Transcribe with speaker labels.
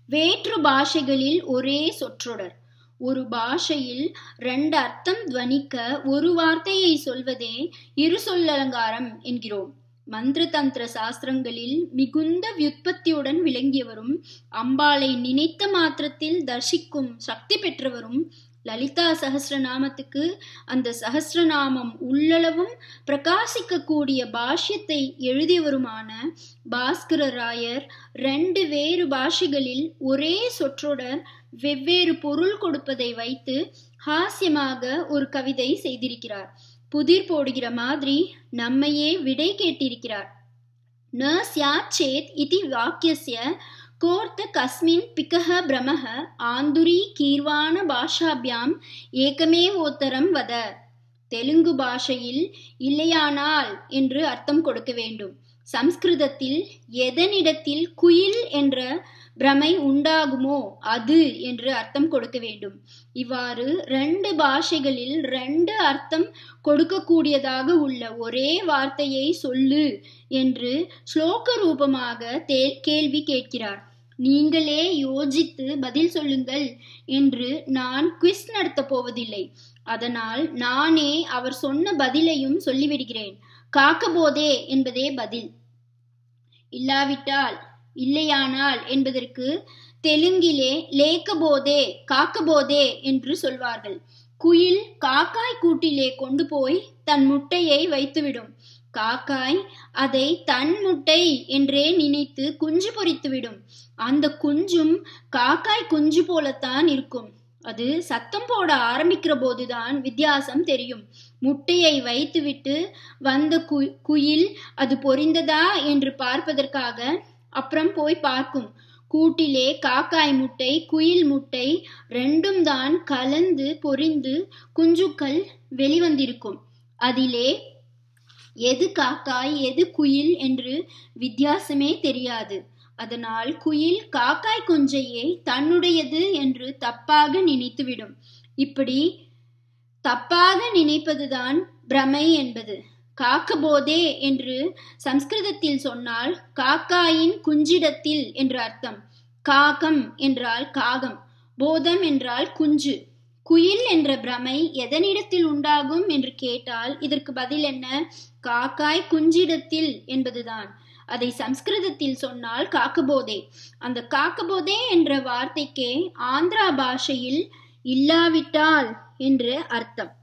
Speaker 1: வேற்று பாஷைகளில் ஒரே சொற்றொடர். ஒரு பாஷையில் 2 அர்த்தம் துவனிக்க ஒரு வார்த்தையை சொல்வதே இரு சொல்லலங்காரம் என்கிறோம். மந்திர தந்திர சாஸ்திரங்களில் மிகுந்த வியுற்பத்தியுடன் விளங்கியவரும் அம்பாளை நினைத்த மாத்திரத்தில் தர்சிக்கும் சக்தி பெற்றவரும் லலிதா சஹஸ்ரநாமத்துக்கு அந்த சஹஸ்ரநாமம் உள்ளளவும் பிரகாசிக்க கூடிய பாஷ்யத்தை எழுதியவருமான பாஸ்கர ராயர் 2 வேறு பாஷைகளில் ஒரே சொற்றொடர் வெவ்வேறு பொருள் கொடுப்பதை வைத்து ஹாஸ்யமாக ஒரு கவிதை செய்திருக்கிறார். புதிர் போடுகிற மாதிரி நம்மையே விடை கேட்டிருக்கிறார். ந ஸ்யாத் சேத் இதி வாக்கியஸ்ய கோர்த்த கஸ்மின் பிகஹ பிரமஹ ஆந்துரி கீர்வாண பாஷாபியாம் ஏகமேவோத்தரம் வத. தெலுங்கு பாஷையில் இல்லையானால் என்று அர்த்தம் கொடுக்க வேண்டும். சம்ஸ்கிருதத்தில் எதனிடத்தில் குயில் என்ற பிரமை உண்டாகுமோ அது என்று அர்த்தம் கொடுக்க வேண்டும். இவ்வாறு 2 பாஷைகளில் 2 அர்த்தம் கொடுக்கக்கூடியதாக உள்ள ஒரே வார்த்தையை சொல்லு என்று ஸ்லோக ரூபமாக கேள்வி கேட்கிறார். நீங்களே யோசித்து பதில் சொல்லுங்கள் என்று நான் குவிஸ் நடத்த போவதில்லை. அதனால் நானே அவர் சொன்ன பதிலையும் சொல்லிவிடுகிறேன். காக்கபோதே என்பதே பதில். இல்லாவிட்டால் இல்லையானால் என்பதற்கு தெலுங்கிலே லேக்கபோதே காக்கபோதே என்று சொல்வார்கள். குயில் காக்காய் கூட்டிலே கொண்டு போய் தன் முட்டையை வைத்துவிடும். காக்காய் அதை தன் முட்டை என்றே நினைத்து குஞ்சு பொரித்துவிடும். அந்த குஞ்சும் காக்காய் குஞ்சு போலத்தான் இருக்கும். அது சத்தம் போட ஆரம்பிக்கிற போதுதான் வித்தியாசம் தெரியும். முட்டையை வைத்துவிட்டு வந்த குயில் அது பொரிந்ததா என்று பார்ப்பதற்காக அப்புறம் போய் பார்க்கும். கூட்டிலே காக்காய் முட்டை குயில் முட்டை 2ம் தான் கலந்து பொரிந்து குஞ்சுக்கள் வெளிவந்திருக்கும். அதிலே எது காக்காய் எது குயில் என்று வித்தியாசமே தெரியாது. அதனால் குயில் காக்காய் குஞ்சையே தன்னுடையது என்று தப்பாக நினைத்துவிடும். இப்படி தப்பாக நினைப்பதுதான் பிரமை என்பது. காக்கபோதே என்று சம்ஸ்கிருதத்தில் சொன்னால் காக்காயின் குஞ்சிடத்தில் என்று அர்த்தம். காகம் என்றால் காகம், போதம் என்றால் குஞ்சு. குயில் என்ற பிரமை எதனிடத்தில் உண்டாகும் என்று கேட்டால் இதற்கு பதில் என்ன? காக்காய் குஞ்சிடத்தில் என்பதுதான். அதை சம்ஸ்கிருதத்தில் சொன்னால் காக்கபோதே. அந்த காக்கபோதே என்ற வார்த்தைக்கே ஆந்திரா பாஷையில் இல்லாவிட்டால் என்று அர்த்தம்.